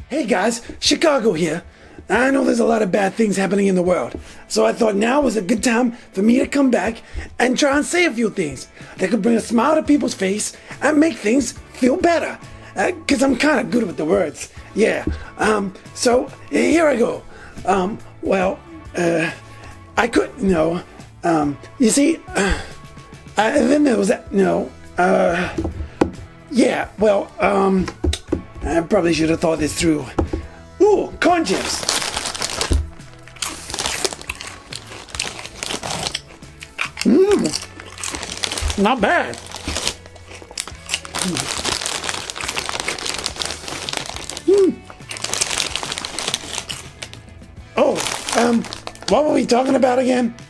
Hey guys, Chicago here. I know there's a lot of bad things happening in the world, so I thought now was a good time for me to come back and try and say a few things that could bring a smile to people's face and make things feel better. Cause I'm kind of good with the words. Yeah. So here I go. I could no. You see, then there was that no. Yeah. Well, I probably should have thought this through. Ooh, corn chips. Not bad. Oh, what were we talking about again?